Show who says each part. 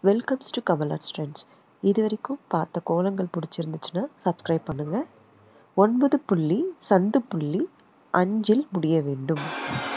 Speaker 1: Welcomes to Kamal arts trends. இது வரைக்கும் பார்த்த கோலங்கள் பிடிச்சிருந்துச்சுன்னா சப்ஸ்கிரைப் பண்ணுங்கள். 9 புள்ளி சந்து புள்ளி 5 முடிய வேண்டும்.